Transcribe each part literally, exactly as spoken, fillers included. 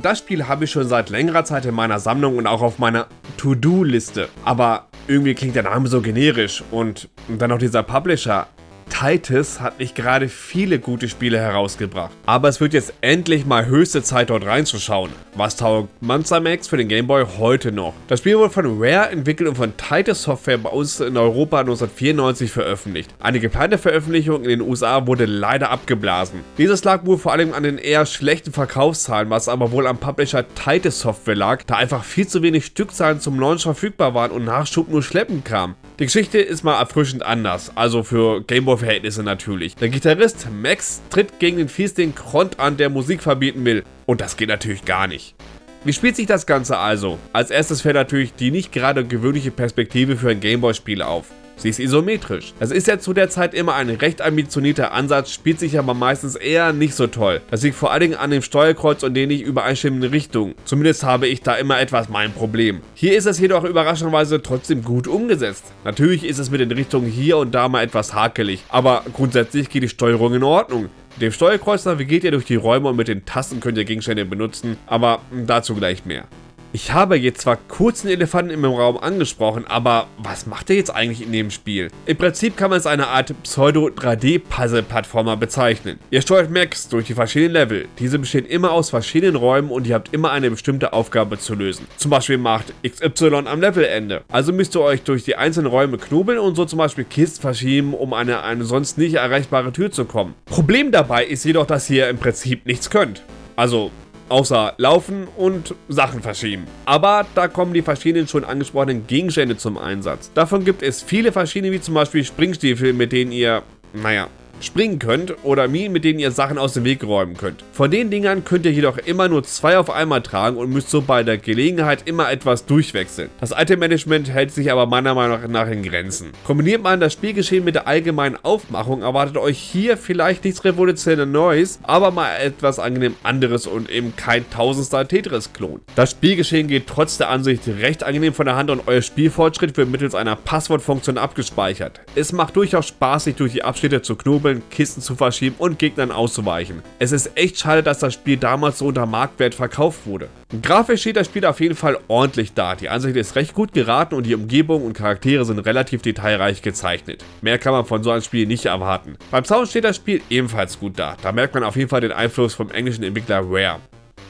das Spiel habe ich schon seit längerer Zeit in meiner Sammlung und auch auf meiner To-Do-Liste. Aber irgendwie klingt der Name so generisch und dann noch dieser Publisher. Titus hat nicht gerade viele gute Spiele herausgebracht. Aber es wird jetzt endlich mal höchste Zeit, dort reinzuschauen. Was taugt Monster Max für den Game Boy heute noch? Das Spiel wurde von Rare entwickelt und von Titus Software bei uns in Europa neunzehnhundertvierundneunzig veröffentlicht. Eine geplante Veröffentlichung in den U S A wurde leider abgeblasen. Dieses lag wohl vor allem an den eher schlechten Verkaufszahlen, was aber wohl am Publisher Titus Software lag, da einfach viel zu wenig Stückzahlen zum Launch verfügbar waren und Nachschub nur schleppend kam. Die Geschichte ist mal erfrischend anders, also für Gameboy-Verhältnisse natürlich. Der Gitarrist Max tritt gegen den Fiesling Kront an, der Musik verbieten will. Und das geht natürlich gar nicht. Wie spielt sich das Ganze also? Als erstes fällt natürlich die nicht gerade gewöhnliche Perspektive für ein Gameboy-Spiel auf. Sie ist isometrisch. Das ist ja zu der Zeit immer ein recht ambitionierter Ansatz, spielt sich aber meistens eher nicht so toll. Das liegt vor allen Dingen an dem Steuerkreuz und den nicht übereinstimmenden Richtungen. Zumindest habe ich da immer etwas mein Problem. Hier ist es jedoch überraschenderweise trotzdem gut umgesetzt. Natürlich ist es mit den Richtungen hier und da mal etwas hakelig, aber grundsätzlich geht die Steuerung in Ordnung. Mit dem Steuerkreuz navigiert ihr durch die Räume und mit den Tasten könnt ihr Gegenstände benutzen, aber dazu gleich mehr. Ich habe jetzt zwar kurz den Elefanten im Raum angesprochen, aber was macht er jetzt eigentlich in dem Spiel? Im Prinzip kann man es als eine Art Pseudo drei D Puzzle Plattformer bezeichnen. Ihr steuert Max durch die verschiedenen Level. Diese bestehen immer aus verschiedenen Räumen und ihr habt immer eine bestimmte Aufgabe zu lösen. Zum Beispiel macht X Y am Levelende. Also müsst ihr euch durch die einzelnen Räume knobeln und so zum Beispiel Kisten verschieben, um eine, eine sonst nicht erreichbare Tür zu kommen. Problem dabei ist jedoch, dass ihr im Prinzip nichts könnt. Also außer laufen und Sachen verschieben. Aber da kommen die verschiedenen schon angesprochenen Gegenstände zum Einsatz. Davon gibt es viele verschiedene, wie zum Beispiel Springstiefel, mit denen ihr, naja, springen könnt oder Minen, mit denen ihr Sachen aus dem Weg räumen könnt. Von den Dingern könnt ihr jedoch immer nur zwei auf einmal tragen und müsst so bei der Gelegenheit immer etwas durchwechseln. Das Item-Management hält sich aber meiner Meinung nach in Grenzen. Kombiniert man das Spielgeschehen mit der allgemeinen Aufmachung, erwartet euch hier vielleicht nichts revolutionäres Neues, aber mal etwas angenehm anderes und eben kein tausendster Tetris-Klon. Das Spielgeschehen geht trotz der Ansicht recht angenehm von der Hand und euer Spielfortschritt wird mittels einer Passwortfunktion abgespeichert. Es macht durchaus Spaß, sich durch die Abschnitte zu knobeln, Kisten zu verschieben und Gegnern auszuweichen. Es ist echt schade, dass das Spiel damals so unter Marktwert verkauft wurde. Grafisch steht das Spiel auf jeden Fall ordentlich da. Die Ansicht ist recht gut geraten und die Umgebung und Charaktere sind relativ detailreich gezeichnet. Mehr kann man von so einem Spiel nicht erwarten. Beim Sound steht das Spiel ebenfalls gut da. Da merkt man auf jeden Fall den Einfluss vom englischen Entwickler Rare.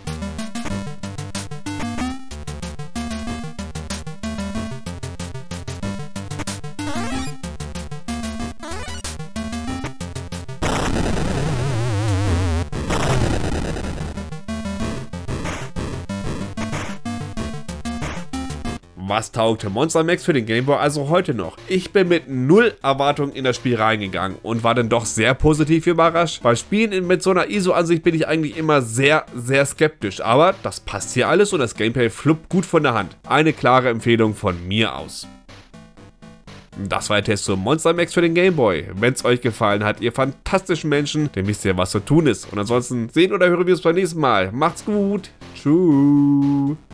Was taugte Monster Max für den Game Boy also heute noch? Ich bin mit null Erwartungen in das Spiel reingegangen und war dann doch sehr positiv überrascht. Bei Spielen mit so einer I S O-Ansicht bin ich eigentlich immer sehr, sehr skeptisch, aber das passt hier alles und das Gameplay fluppt gut von der Hand. Eine klare Empfehlung von mir aus. Das war der Test zu Monster Max für den Game Boy. Wenn es euch gefallen hat, ihr fantastischen Menschen, dann wisst ihr, was zu tun ist. Und ansonsten sehen oder hören wir uns beim nächsten Mal. Macht's gut. Tschüss.